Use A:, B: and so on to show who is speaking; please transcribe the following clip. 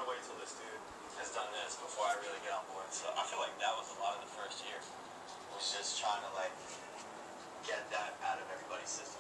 A: to wait till this dude has done this before I really get on board. So I feel like that was a lot of the first year. Was just trying to like get that out of everybody's system.